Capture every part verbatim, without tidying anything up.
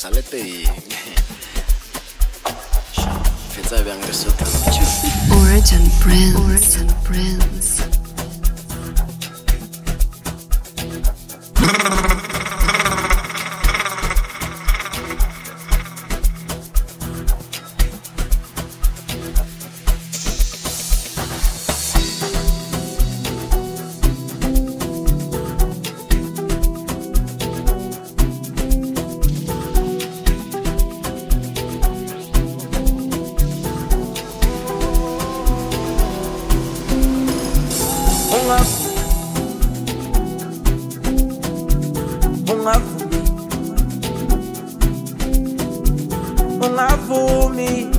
salete. Fetsa bang re sotla. Origin Prince. Origin Prince. Ungavumi,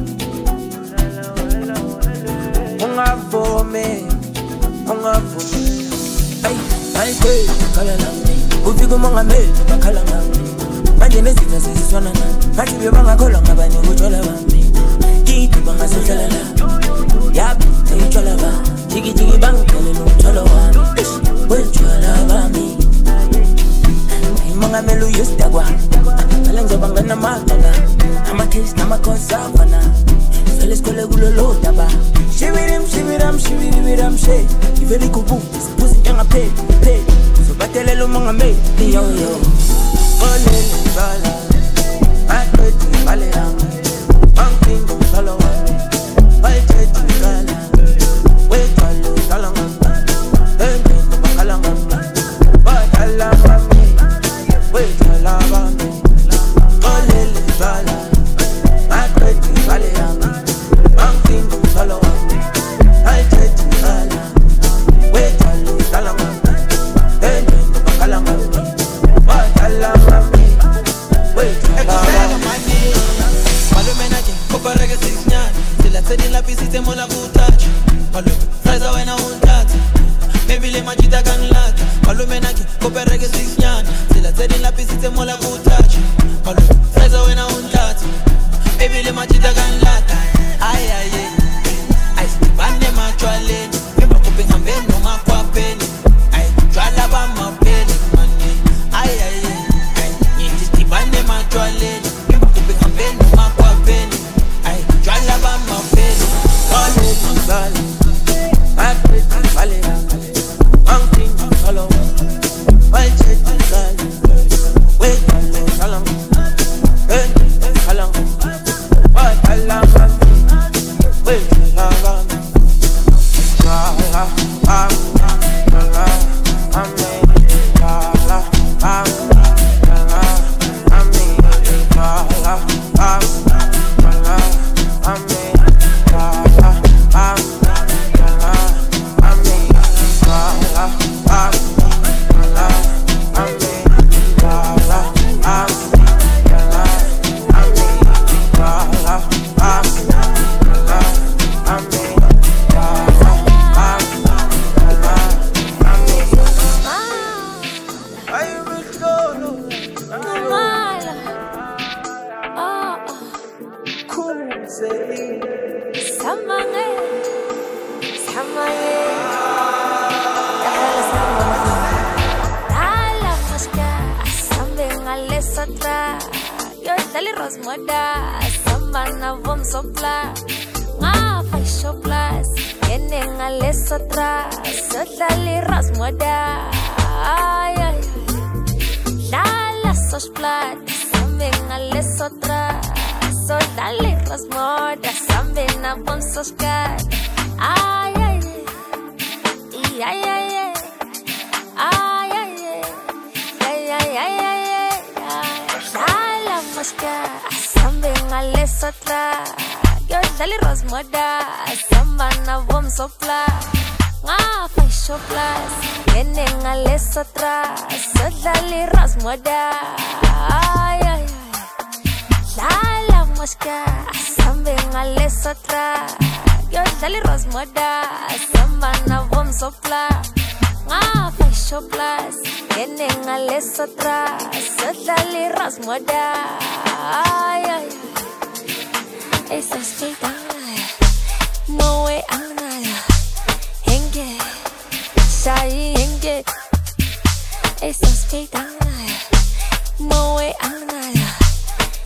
ungavumi, ungavumi. Ay, ay, hey, kala nami. Ufika umongameli bakhala ngami. Manje nezitha seziswana nami. Bathi bebangakholwa ngabanye utshwala bami. Kithi bangasohlala la. Yap, eyitshwala ba. Jiki jiki bangithole nomthwalo wami. Wetshwala bami. Umongameli uyisida kwami. Ngale ngizoba nganamagama. Amakhizi namakhonsavana Vele sikhole kulolo daba Shivirim, shiviram, shiviriviram she Iveli kubu, isiphuzi njengapheli, pheli Zobatelela umongameli, yo yo Olele mbala Aqedi mbale yami Angipingo mthwalo wami Bayithethe ngala Wethwalo dala ngami Engqingo bakhala ngami Badala ngami Wethwala bami Olele mbala Vale yami, angipingo mthwalo wami Ayithethe ngala, wethwalo dala ngami Engqingo bakhala ngami, badala ngami Wethwala ngami Malume nathi, kopareke sisinyani Sila tsedi laphi sitsemola kutouch Malume, fraza wena unthatha Maybe le majita kanilata Malume nathi, kopareke sisinyani Sila tsedi laphi sitsemola kutouch Malume, fraza wena unthatha Baby, le machita kan lata. Ay, ay, ay. Ay, stipande machwaleni. Pemba kupi ngambeni noma kwa peni. Ay, chwala ba mapeni mani. Ay, ay, ay. Ay, yindi stipande machwaleni. Pemba kupi ngambeni noma kwa peni. Ay, chwala ba mapeni. Kale mbali. Akpeti vale ya. Angpingo mthwalo wami. Bayithethe ngala. Wethwalo dala ngami. Engqingo bakhala ngami. I love me, wait, I love me. La la, la la, I mean, la la, la la, I mean, la la, la la, I mean, la la, la la, I mean, la la, la la, I mean, la la, la la, I mean, la la. Yo dali rosmoda, samana vom sopla, nga fai shoplas, yene nga lesotra, so dali rosmoda, ay ay, la la sosplat, sambe nga lesotra, so dali rosmoda, sambe na vom soskat, ay ay ay, ay ay ay, ay ay ay, ay ay ay. Sambe nga lesotra, yo dali rosmoda, samba na vom sopla, nga fai shoplas, yene nga lesotra, so dali rosmoda, ay ay ay, la la moska, sambe nga lesotra, yo dali rosmoda, samba na vom sopla, nga fai shoplas, yene nga lesotra, so dali rosmoda, ay ay ay. Esa speeda, moe anaya, henge, shai henge. Esa speeda, moe anaya,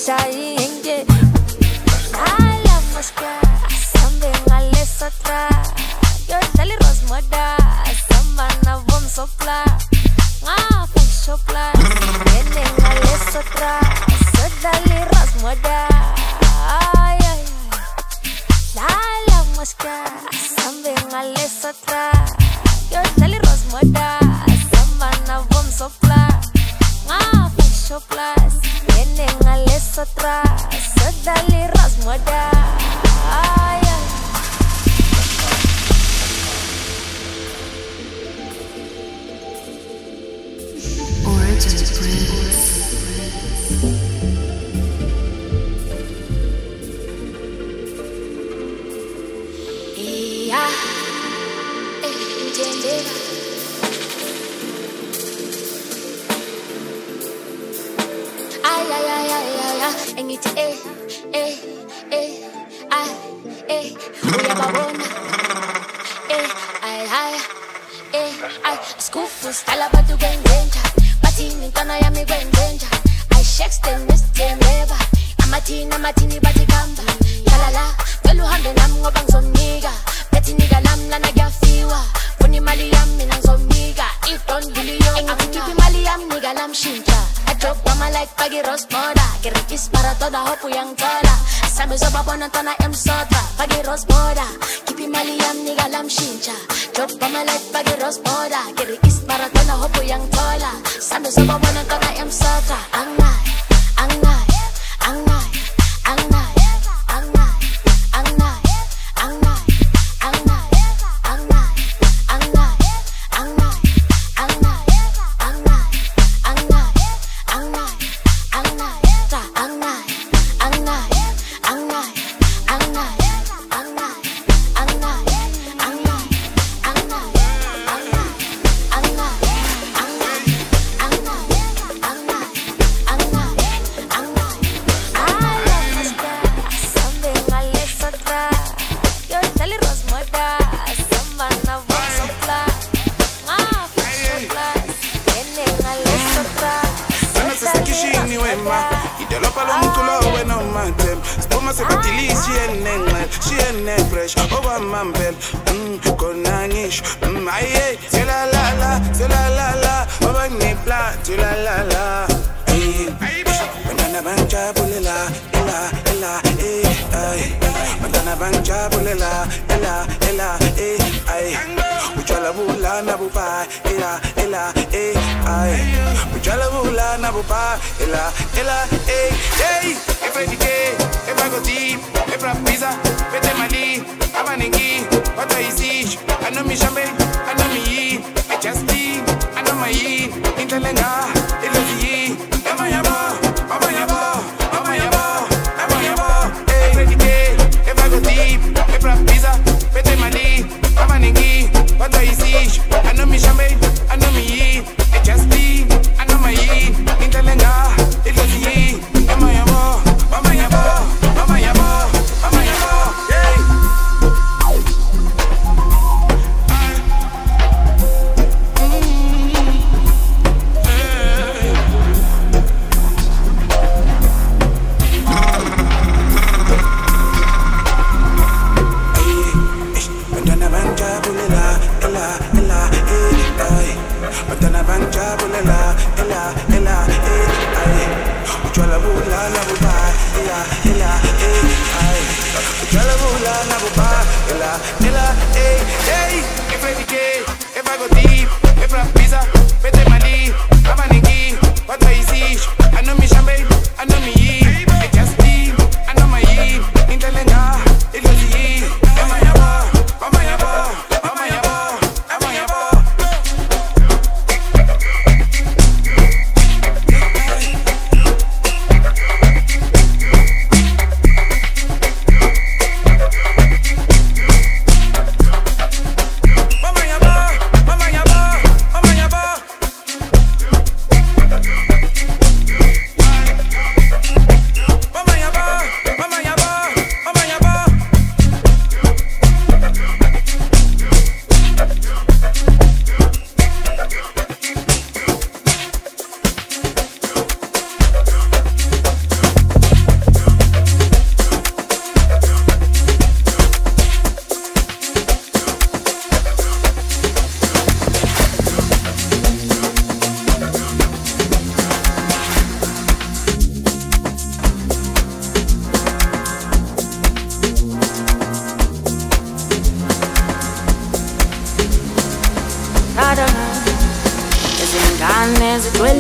shayenge. Nala maska, sambe ngale sotra. Yo dali rosmoda, samba na vom sopla. Nga fa shopla, yene ngale sotra. So dali rosmoda. Ay ay ay. Nala maska, sambe ngale sotra. Yo dali rosmoda, samba na vom sopla. Nga fa shopla. Sotra, sedali rasmoda. Ay, ay. Origin Prince. Iya, eh, jendela. Ay, ay, ay, ay, ay, ay. Engithi eh, eh, eh, ay, eh, uyababona. Eh, ay, ay, eh, ay. Skufu stala batu gengenja, bathini ntwana yami kwenzenja. Ay shakes them nestemeba, amathini amathini bathi kamba. Yalala, vele uhambe nami ngoba ngizomnika. Bethi nika nami lana kuyafiwa, funa imali yami mina ngizomnika. If don't believe you, engithi imali yami nika nami shintsha. Drop mama like pagi rosmoda, kirikis para toda hopu yang tola. Sabi sa babona tona em sota, pagi rosmoda, kipi mali yam niga lam shincha. Drop mama like pagi rosmoda, kirikis para toda hopu yang tola. Sabi sa babona tona em sota, angnay, angnay, angnay, angnay, angnay, angnay, angnay, angnay, angnay, angnay, angnay, angnay. Se batili sienne, sienne fresh, over mambel, mm, konangish, mm, aye, c'est la la la, c'est la la la, over ni plat, c'est la la la, aye, bandana bancha bulela, ela, ela, eh, aye, bandana bancha bulela, ela, ela, eh, aye, uchala bula na bupa, ela, ela, eh, aye, uchala bula na bupa, ela, ela, eh, hey, every day. If I go deep, if I pizza, if I mali, I'm a ningi, what I see, I know me jambe, I know me eat, I just eat, I know my eat, Intelenga, Elevi, am I a bar, am I a bar, am I a bar, am I a bar, every day, if I go deep, if I pizza, if I mali, I'm a ningi, what I see, I know me jambe, I know me eat, I just eat, I know my eat, Intelenga, Elevi, am I a bar.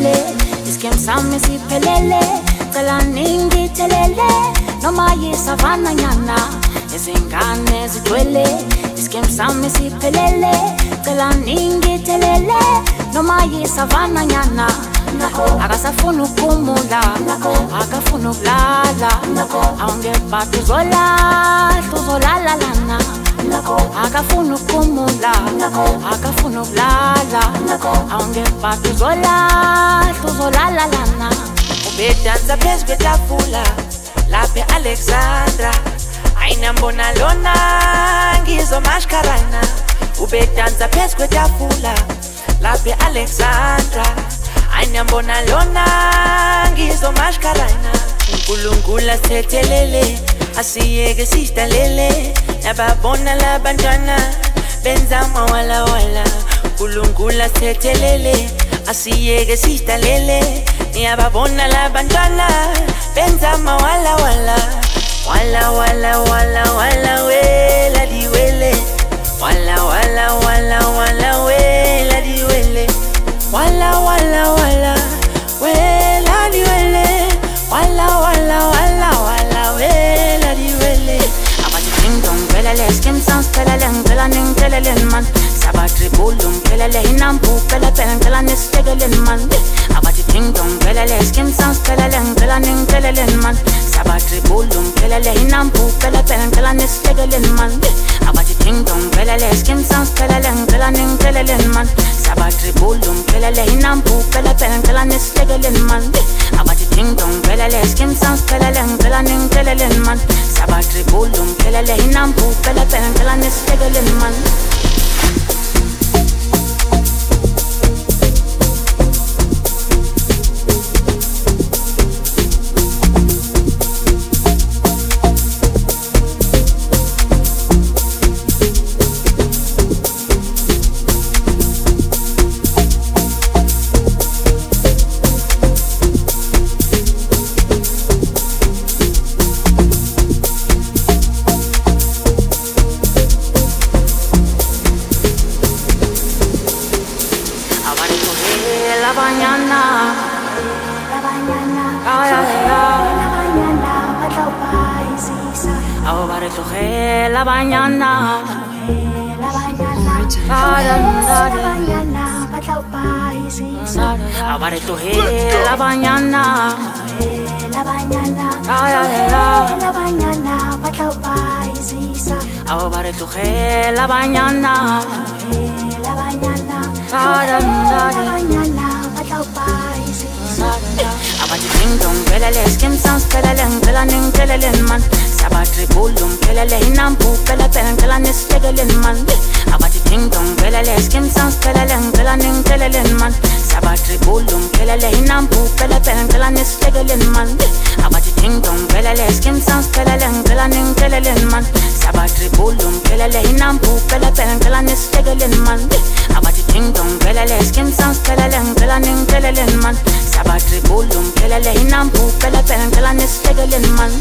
siphelele iskem sami siphelele cela ningithelele noma yisavana nyana izingane zigcwele iskem sami siphelele cela ningithelele noma yisavana nyana akasafuna ukumula akafuna ukulala awungebhadi uzolala uzolala lana akafuna ukumula akafuna ukulala awungebhadi uzolala uzolala lana ubedansa phezu kwetafula lapha e-Alexandra ayinambona lona ngizomashkarana ubedansa phezu kwetafula lapha e-Alexandra ayinambona lona ngizomashkarana uNkulunkulu asithethelele asiyeke sidalele nababona labantwana benza mawala wala uNkulunkulu asithethelele asiyeke sidalele niyababona labantwana benza mawala wala wala wala wala wala wela diwele wala wala wala wala wela diwele wala wala wala wela diwele wala wala wala wala wela diwele abati ding dong pelele skim sans pelele ngela ning pelele man sabatri bulum pelele inampu pele pele ngela nistegele man abati ding dong pelele skim sans pelele ngela ning pelele man sabatri bulum pelele inampu pele pele ngela nistegele man abati ding dong pelele skim sans pelele ngela ning pelele man sabatri bulum pelele inampu pele pele ngela nistegele man abati ding dong pelele skim sans pelele ngela ning pelele man sabatri bulum pelele inampu pele pele ngela nistegele man la mañana ahora tu la mañana ahora tu la mañana abati ding dong pelele skim sans pelele ngela ning pelele man sabatri bulum pelele inampu pele pele ngela nistegele man abati ding dong pelele skim sans pelele ngela ning pelele man sabatri bulum pelele inampu pele pele ngela nistegele man abati ding dong pelele skim sans pelele ngela ning pelele man sabatri bulum pelele inampu pele pele ngela nistegele man abati ding dong pelele skim sans pelele ngela ning pelele man sabatri bulum pelele inampu pele pele ngela nistegele man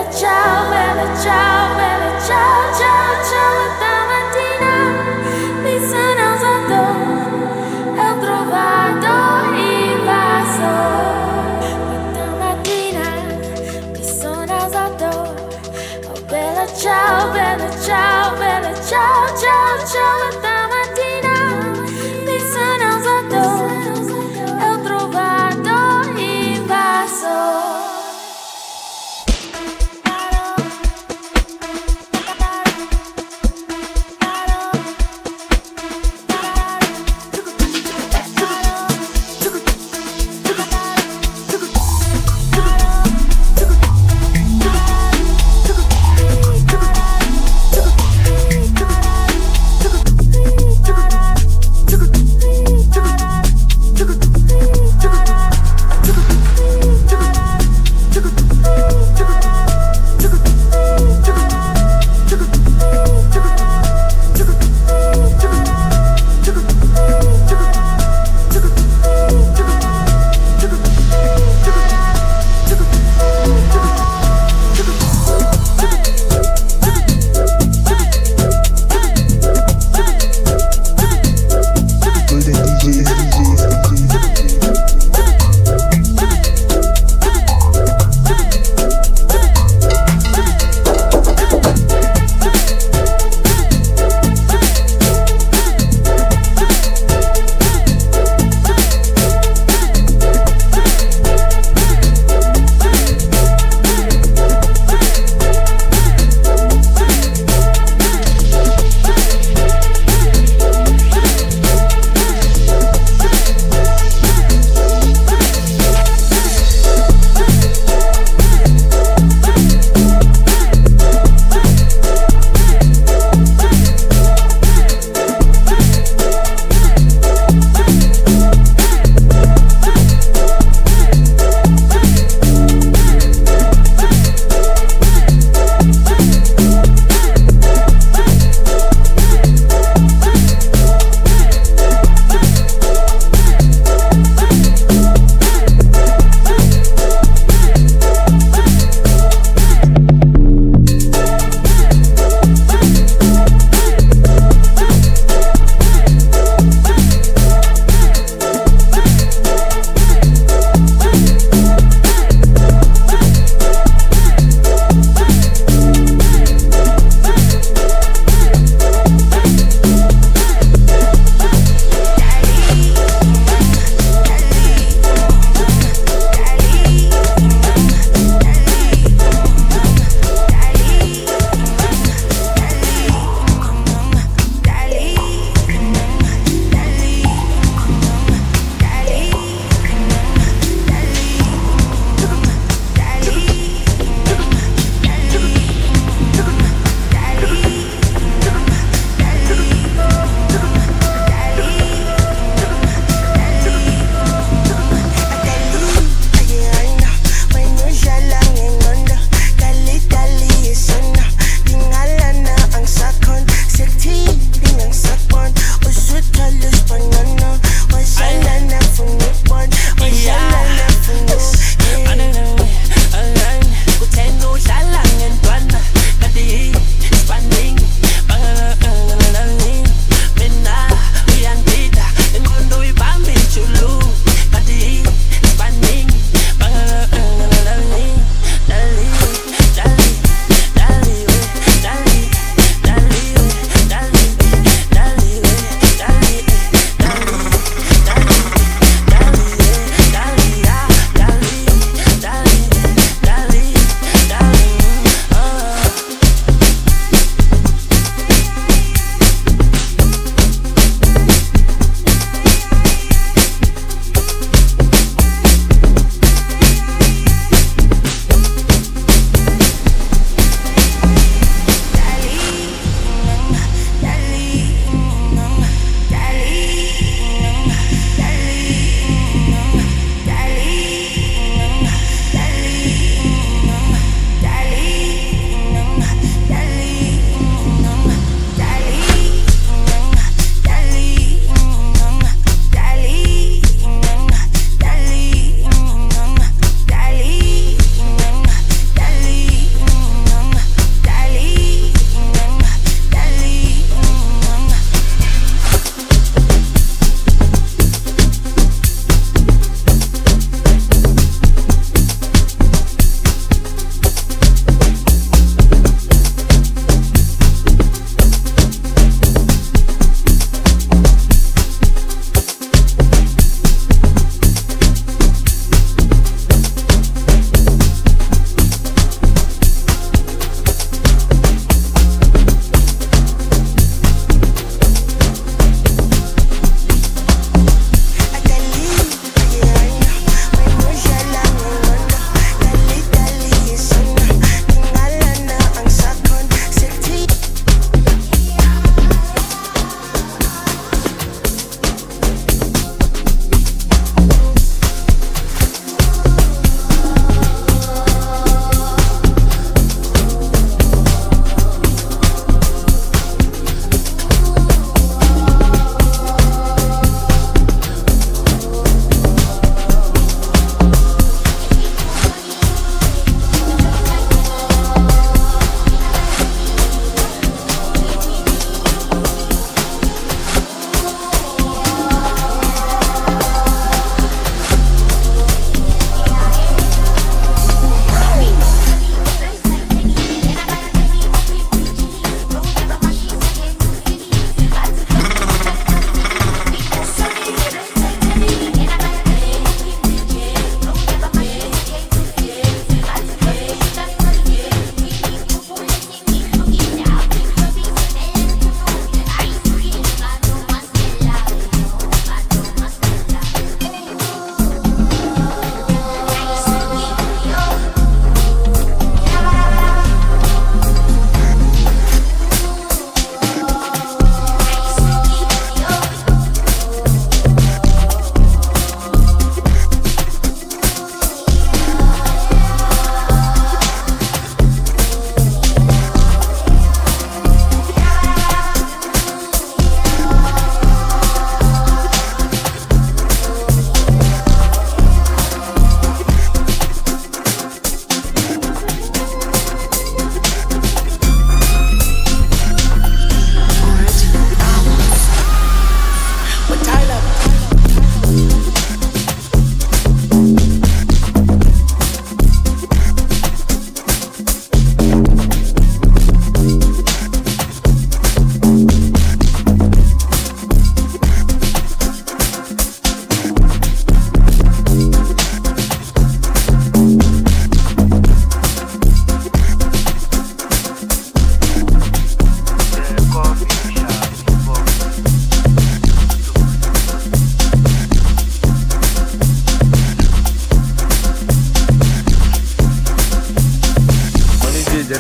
ciao, bella ciao, bella ciao, ciao, ciao. Stamattina mi sono alzato e ho trovato il vaso. Stamattina mi sono alzato, oh bella ciao, bella ciao, bella ciao, ciao, ciao. Stamattina mi sono alzato e ho trovato il vaso. We'll be right back.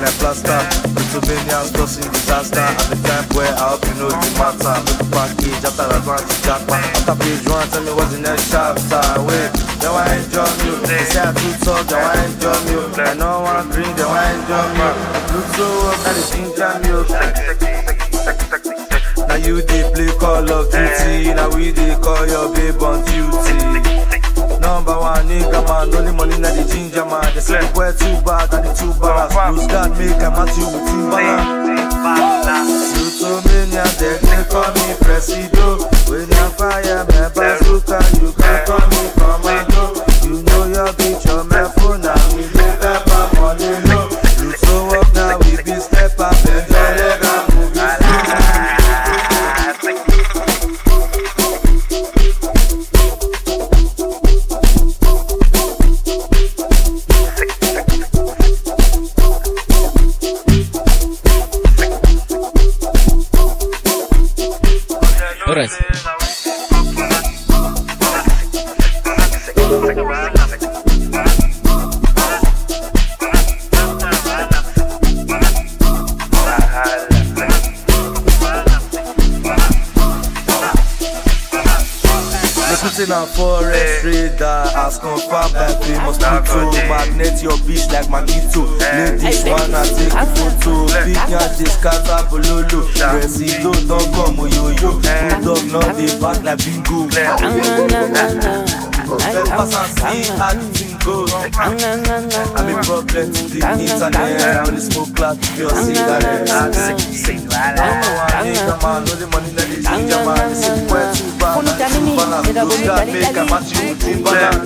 a plaster. Pennsylvania's causing disaster. And the camp where I hope you know the matter. Look at package after Atlantic Jackpot. After page one, tell me what's the next chapter. Wait, they want to enjoy me. They say I too talk, they want to enjoy me. I know I want to drink, they want to enjoy me. Look so up, that is ginger milk. Now you they play Call of Duty. Now we they call your babe on duty. Number one nigga man, only money na the ginger man. They say the boy too bad and the two bars. Bruce God make a match you with Timbaland. You told me now they call me Presido. When you fire me bazooka, you can call me Commando. You know your bitch on my phone now. We make up our money low. You so up now, we be step up and leg up movies. Alright. Listen on forest radar, as confirmed by famous people. Magnet your bitch like Magneto. Ladies wanna take a photo. Big yacht, this scatter bololo. Presido don't come yo-yo. Bulldog not the back like bingo. Let's pass and see how the thing goes. I'm a problem to the internet. I only smoke glass with your cigarettes. I'm the one nigga man, know the money that they ginger man. They say where too bad, and too balance. Those guys make a match you with Timbaland.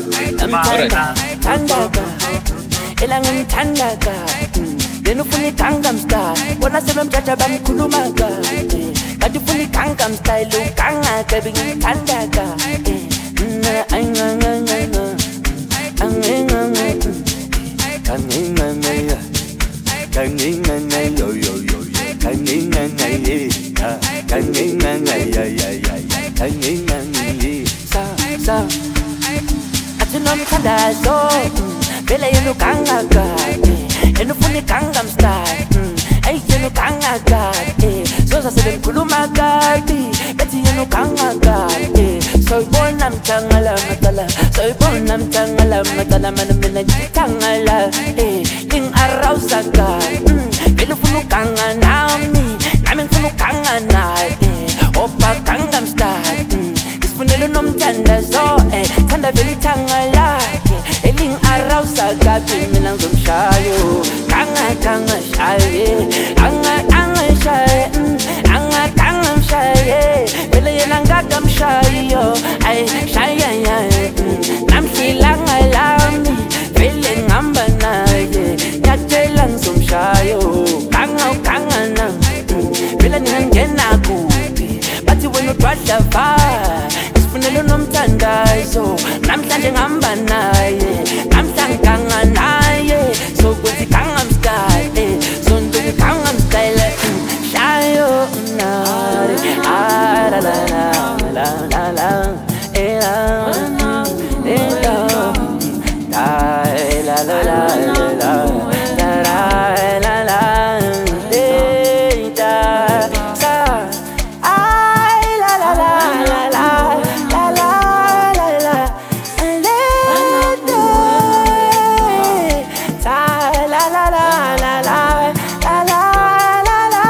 Elangan tandaka, denu funi kangam style. Wana sebelum jaja bam kulumaga. Kadu funi kangam style, lu kanga kebing tandaka. Anga anga anga anga anga anga anga anga anga yo yo yo anga anga ye anga anga ya ya ya anga anga sa sa atinom kada so bela yenu kanga ga enu funi kangam style ay yenu kanga ga so sa seben kuluma ga beti yenu kanga ga soy bonam tangala matala soy bonam tangala matala manamina tangala eh ing araw saga belu funu kanga nami namin funu kanga na eh opa kangam style ispunelo nom tanda so eh tanda beli tangala eh ing araw saga biminang gumshayo kanga kanga shaye anga anga shaye anga kangam shaye bele yananga gam shayo ay shaye nam silanga lami bele ngamba naye yajelang sum shayo kanga kanga na bele ngena kubi bathi wena twasha va isifunelo nomthandazo namhlanje ngamba naye namhlanganga naye so kuthi kangam style so nduku kangam style shayo na ah la la la la la ela ela la la la la la la la ela sa ay la la la la la la la la la sa la la la la la la la la la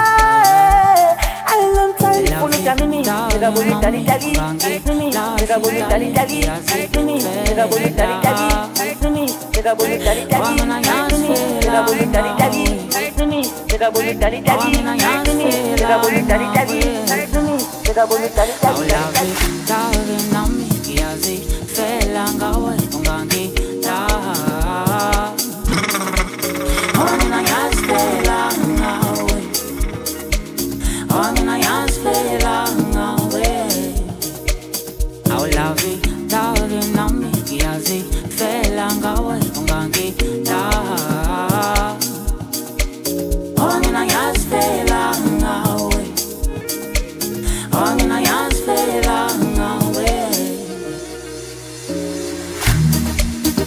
I love you for the damini da bonita di dali sini da bonita di dali sini da bonita di dali sini da bonita di dali sini da bonita di dali sini da bonita di dali sini da bonita di dali sini da bonita di dali Tawe nami kiazi felanga we ungangi da Ona yas felanga we Ona yas felanga we I love you tawe nami kiazi felanga we ungangi da Ona yas felanga we Ona yas felanga we